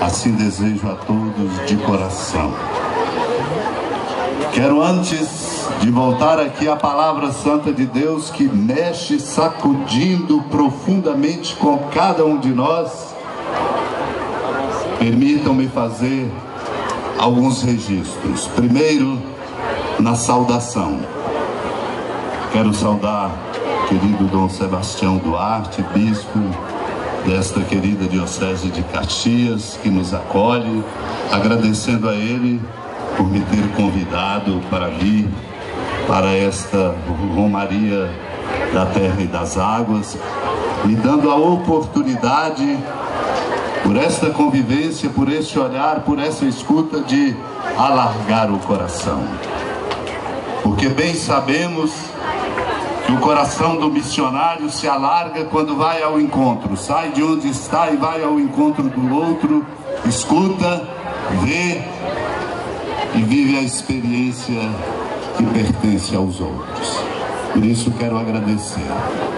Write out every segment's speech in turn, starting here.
Assim desejo a todos de coração. Quero, antes de voltar aqui à palavra santa de Deus, que mexe sacudindo profundamente com cada um de nós, permitam-me fazer alguns registros. Primeiro, na saudação. Quero saudar o querido Dom Sebastião Duarte, bispo desta querida Diocese de Caxias, que nos acolhe, agradecendo a ele por me ter convidado para vir para esta Romaria da Terra e das Águas, me dando a oportunidade, por esta convivência, por este olhar, por essa escuta, de alargar o coração. Porque bem sabemos que o coração do missionário se alarga quando vai ao encontro, sai de onde está e vai ao encontro do outro, escuta, vê e vive a experiência que pertence aos outros. Por isso quero agradecer,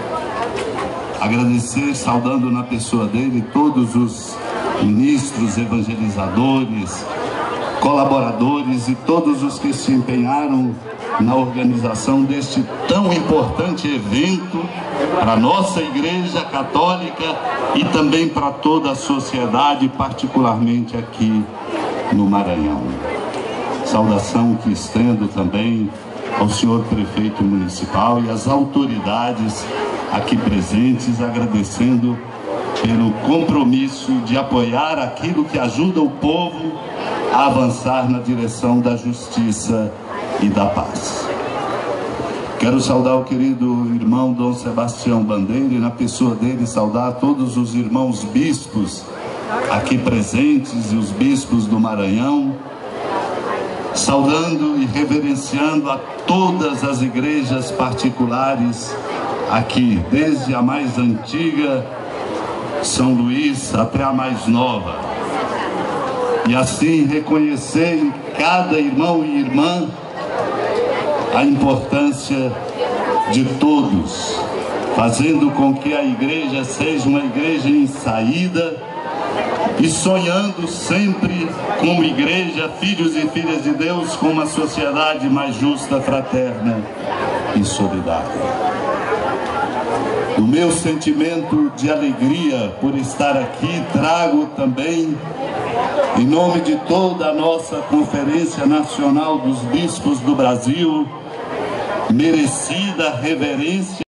saudando na pessoa dele todos os ministros, evangelizadores, colaboradores e todos os que se empenharam na organização deste tão importante evento para a nossa Igreja Católica e também para toda a sociedade, particularmente aqui no Maranhão. Saudação que estendo também ao senhor prefeito municipal e às autoridades aqui presentes, agradecendo pelo compromisso de apoiar aquilo que ajuda o povo a avançar na direção da justiça e da paz. Quero saudar o querido irmão Dom Sebastião Bandeira e, na pessoa dele, saudar todos os irmãos bispos aqui presentes e os bispos do Maranhão, saudando e reverenciando a todas as igrejas particulares aqui, desde a mais antiga, São Luís, até a mais nova, e assim reconhecer em cada irmão e irmã a importância de todos, fazendo com que a igreja seja uma igreja em saída e sonhando sempre como igreja, filhos e filhas de Deus, com uma sociedade mais justa, fraterna e solidária. O meu sentimento de alegria por estar aqui, trago também, em nome de toda a nossa Conferência Nacional dos Bispos do Brasil, merecida reverência